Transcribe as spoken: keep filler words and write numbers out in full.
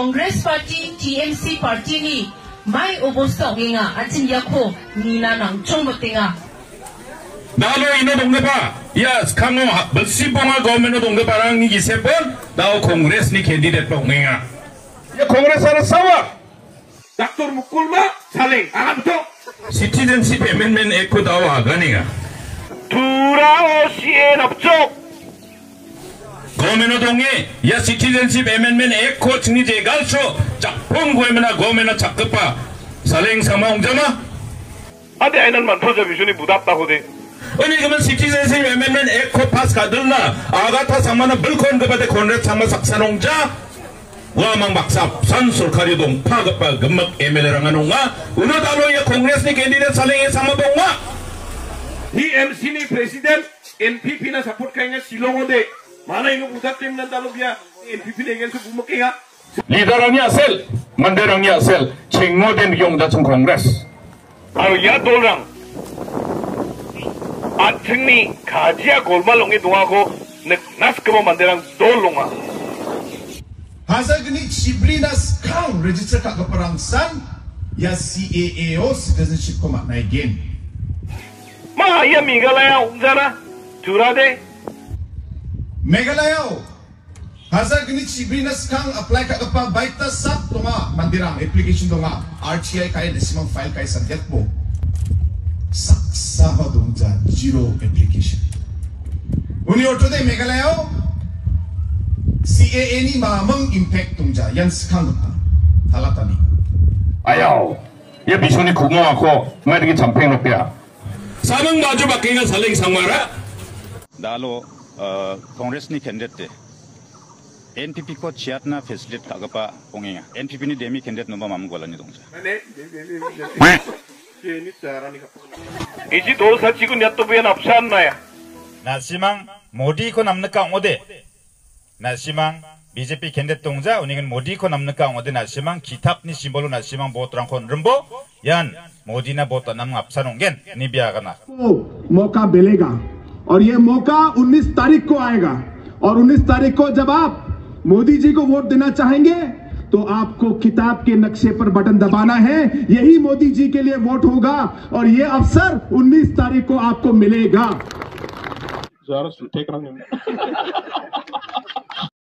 Congress Party T M C Party ni mai obosto nginga achin yakho nina nang chongmotenga 나로 이노 동네바 야 강호 벌시봉아 거면노 동네바랑 이 세번 나오 콩그레스 니 캔디데트 봉행아 야 콩그레스 하나 싸워 닥터 무꿀마 살랭 아부터 시티즌십 애멘멘 에코 다와 가니가 두라오시엔 업적 거면노 동에 야 시티즌십 애멘멘 에코 증리제 갈쇼 짝봉 고에면나 거면노 작급파 살랭 상마옹자마 아데 아이난만 포자 비준이 무답다고 돼 아니 그러면 시티즌십 애매면 에코 파스 가들나 아가타 상마나 불콘 그바데 콘레 상마 saksanongja 와망 박사 산솔카리동 파급바 금막 에멜레랑 하는가 우노다로의 콩그레스니 캔디데트 살랭의 상마봉마 T M C ni presiden N P P na support kayaknya silongode mana ini pusat tim dan taluknya N P P dengan sebuah kaya 리더랑이 아셀 만대랑이 아셀 칭모된 용다청 콩그레스 바로 야 돌랑 아층니 가지야 골말롱에 동하고 나스크모 만대랑 돌롱아 Hasagni Chiblinas Kang register ka kaparangsan ya C A A O citizenship ko makna again. Ma ya Meghalaya umjana turade Meghalaya Hasagni Chiblinas Kang apply ka kapa baita sap tunga mandirang application tunga R T I kay desimang file kay subject mo saksa dongja zero application. Uni orto de Meghalaya C A A ni mamang impact tungja yan skang halatani. 아야오 얘 미션이 구멍하고 말이게 잠팽 높이야 사능 마주 바뀌가 살랭 상마라 나로 어 콩그레스니 캔디데트 N P P 코 치아트나 페슬릿 가가파 봉행아 N P P 니 데미 캔디데트 넘어 맘 걸라니 동자 네 ini cara nih iji dosa ciku niat tuh punya nafsan na ya 나시망 모디코 남는까 오데 나시망 비제피 캔디데트 동자 우니는 모디코 남는까 오데 나시망 기탑니 심볼로 나시망 보트랑콘 rumbo yan Modi ने बहुत नाम अपसान होंगे निबिया करना मौका मिलेगा और ये मौका उन्नीस तारीख को आएगा और उन्नीस तारीख को जब आप मोदी जी को वोट देना चाहेंगे तो आपको किताब के नक्शे पर बटन दबाना है यही मोदी जी के लिए वोट होगा और ये अवसर उन्नीस तारीख को आपको मिलेगा